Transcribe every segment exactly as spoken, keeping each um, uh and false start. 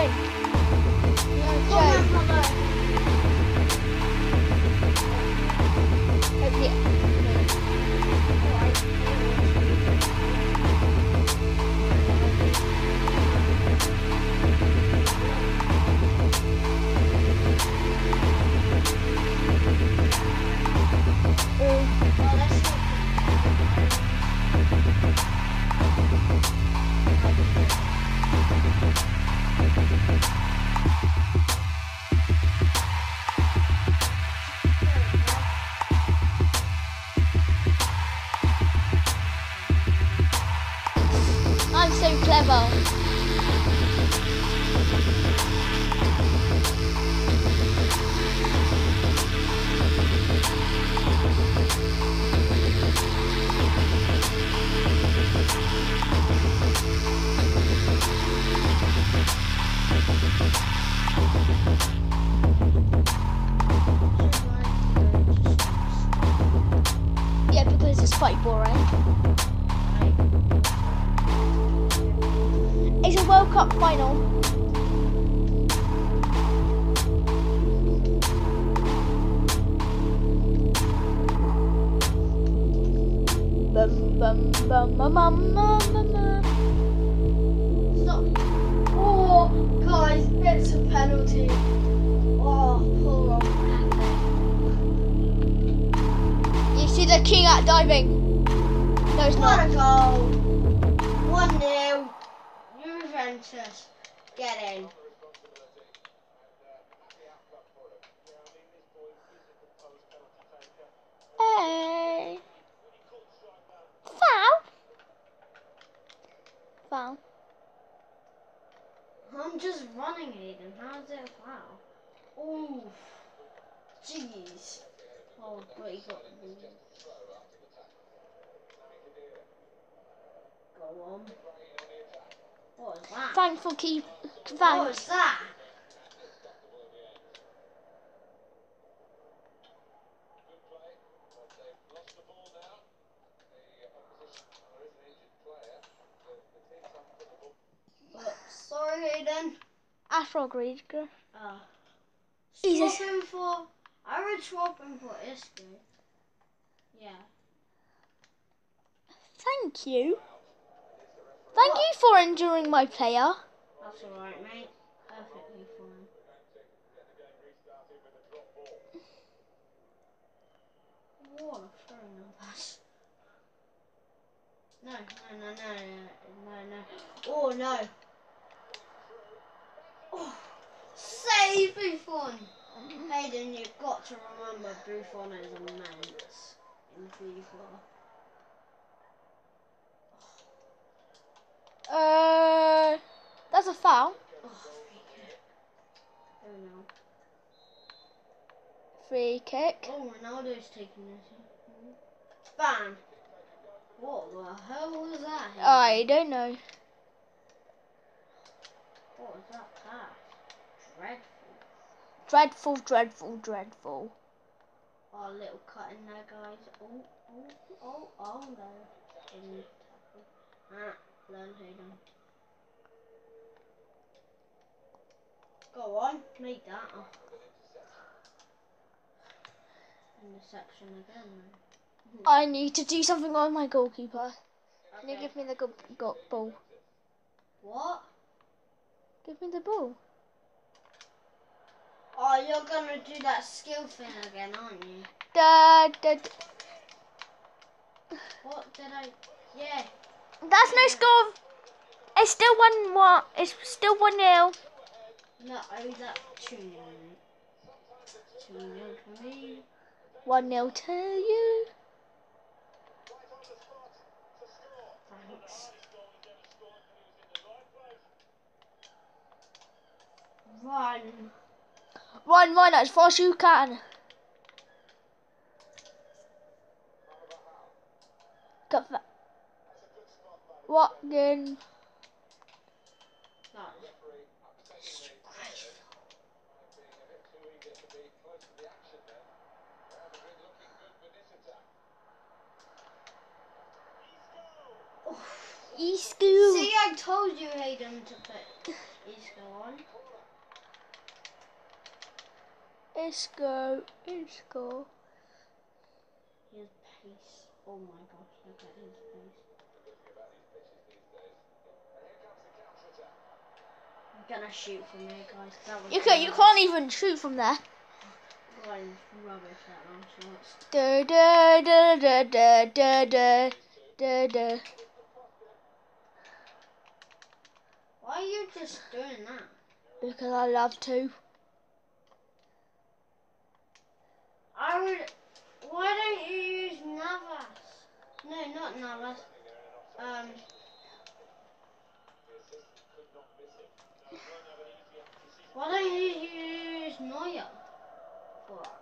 in. Go Joe. on, brother. Oh, yeah. Oh, that's I'm so clever. Yeah, because it's quite boring. It's a World Cup final. Bum bum bum bum bum bum bum bum. Stop. Oh, guys, it's a penalty. Oh, poor old Pepe. You see the king at diving? No, it's What not. a goal. one nil. Juventus. Get in. Hey. Foul. Foul. I'm just running, Aiden. How is it a foul? Oof. Jeez. Oh, but he got the ball. Go on. What was that? Thanks for keep. What Thanks. was that? Oh, sorry, Aiden. Afro Green. Uh, He's a- swapping for. I would swap him for Isco. Yeah. Thank you. Thank What? you for enduring my player. That's alright, mate. Perfectly fine. What a throwing on pass. No, no, no, no, no, no. Oh, no. Oh, save Buffon. Hayden, you've got to remember Buffon is immense in FIFA. Uh, that's a foul. Oh, free kick. Oh, no. Free kick. Oh, Ronaldo's taking this. Bam. What the hell was that? Hayden? I don't know. What was that pass? Dreadful. Dreadful, dreadful, dreadful. Oh, little cut in there, guys. Oh, oh, oh, oh, no. Didn't tackle. Ah, learn Hayden. Go on, make that. Oh. Interception again, though. I need to do something on my goalkeeper. Can you Okay. give me the go- go- ball? What? Give me the ball. Oh, you're gonna do that skill thing again, aren't you? Da, da, da. What did I? Yeah. That's no score. It's still one one. It's still one nil. No, I was at two nil. Two nil for me. One nil to you. Thanks. Run. Run, run as fast as you can. Got that. Watkins. That was disgraceful. Isco. See, I told you, Hayden, to put Isco on. Isco, Isco. His pace. Oh my gosh, look at his pace. I'm gonna shoot from here, guys. That was You can you rubbish. can't even shoot from there. Guys, rubbish that long shots. Da da da da da da da da da. Why are you just doing that? Because I love to. I would. Why don't you use Navas? No, not Navas. Um. Why don't you use Neuer for that?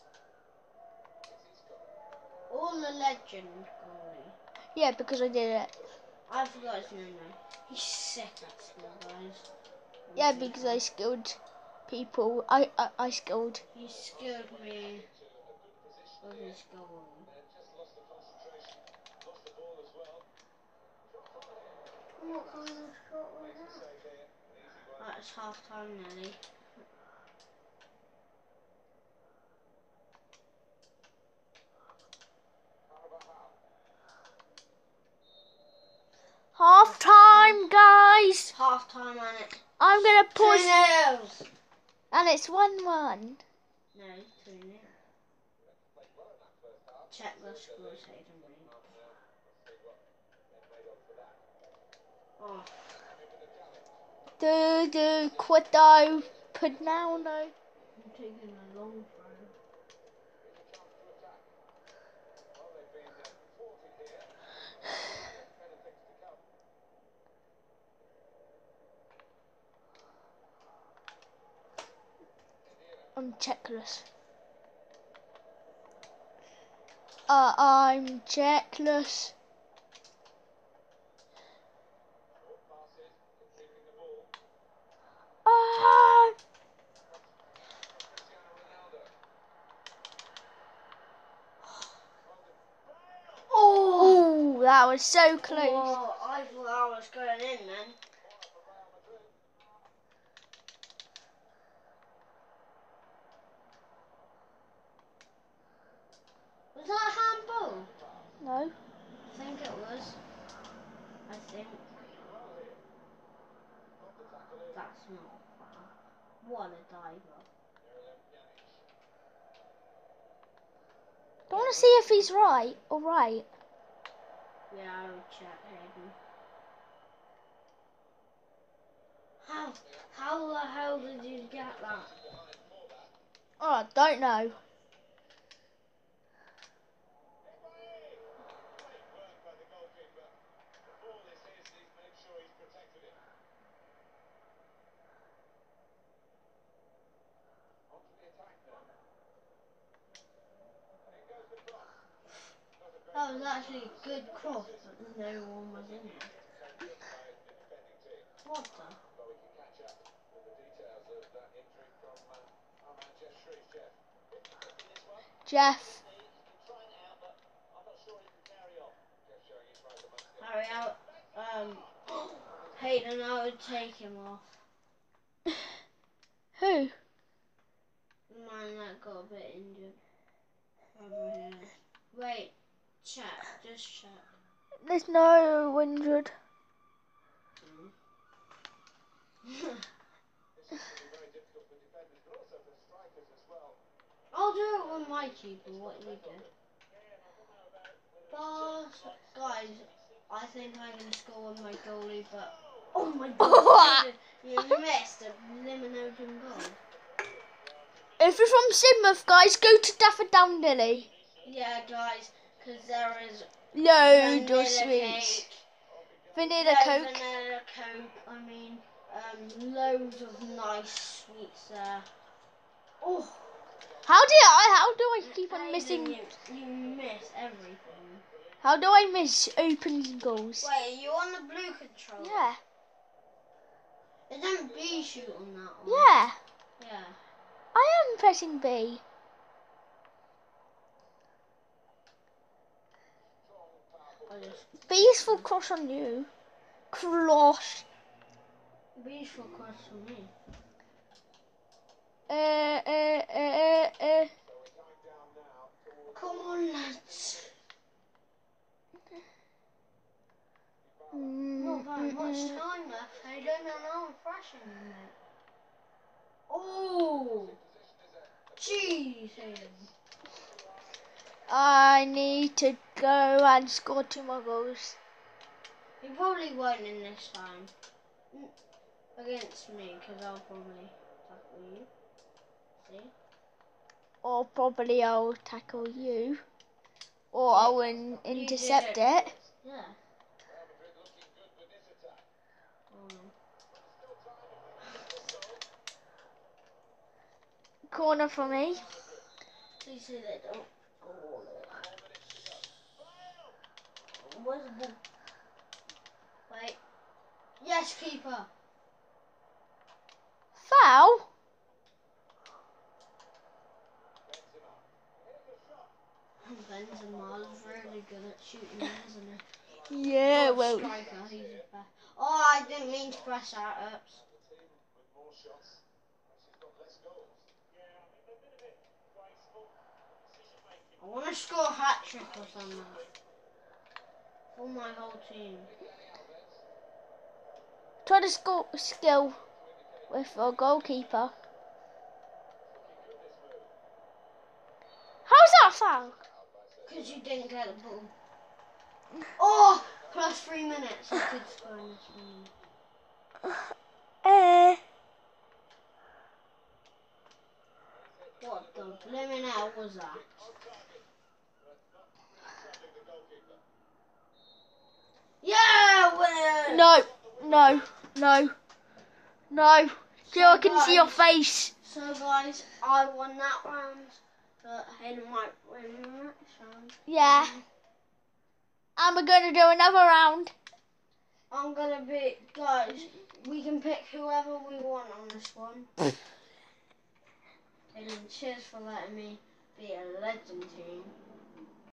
Or the legend goalie. Yeah, because I did it. I forgot his name now. He's sick at skill, guys. Yeah, because I skilled people. I I, I skilled. He skilled me with his goal. What kind of shot was that? That's half time nearly. Half time, guys. Half time on it. I'm gonna Two pause, nils. and it's one one. No, two nil. Check the scores, Hayden Reed. Oh, Do do Quado Pednaudo. I'm taking a long throw. I'm checkless. Uh, I'm checkless. Ah! Oh, Oh, that was so close. oh, I thought I was going in then. Was that a handball? No. I think it was. I think. That's not foul. What a diver. I want to see if he's right or right. Yeah, I will check Hayden. How? How the hell did you get that? Oh, I don't know. That was actually a good cross, but no one was in it. What the? Jeff. Hurry out. Um, Hayden, I would take him off. Who? The man that got a bit injured. Over here. Wait, check, just check. There's no injured. I'll do it with my keeper, what you did. But, guys, I think I'm going to score with my goalie, but... Oh my god, you missed a lemon open goal. If you're from Sidmouth, guys, go to Daffodowndilly. Yeah, guys, because there is Loads vanilla of sweets. cake, Vanilla no, Coke. vanilla coke, I mean, um, loads of nice sweets there. Oh, How do I? How do I keep on Hayden, missing? You, you miss everything. How do I miss open goals? Wait, are you on the blue controller? Yeah. It don't B shoot on that one. Yeah. Yeah. I am pressing B. I just, B is for cross on you. Cross. Beautiful cross for me. Uh, uh, uh, uh, uh. Come on, lads. Not very much time left. I don't know I'm thrashing you, mate. Oh! Jeez, Hayden. I need to go and score two more goals. You probably won't in this time. Against me, because I'll probably tackle you. See? Or probably I'll tackle you. Or Yeah, I'll in intercept did it. Yeah. Oh no. Corner for me. Please say they don't goal it. Where's the ball? Wait. Yes, keeper. Foul? Benzema's really good at shooting, isn't he? Yeah, Not a well. striker, he's a best. Oh, I didn't mean to press that. Oops. I want to score a hat trick or something for my whole team. Try to score skill with a goalkeeper. How's that foul? Because you didn't get the ball. Oh, plus three minutes. I could score in this one. Uh, What the blimmin' hell was that? Yeah, winner! no, no, no, no. Joe, I can see your face. So guys, I won that round, but Hayden might win the next round. Yeah. And we're going to do another round. I'm gonna be, guys, we can pick whoever we want on this one. Hayden, cheers for letting me be a legend team.